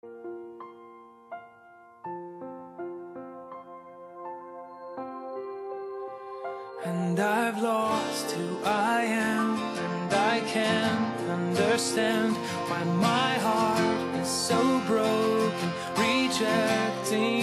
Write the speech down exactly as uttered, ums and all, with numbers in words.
And I've lost who I am, and I can't understand why my heart is so broken, rejecting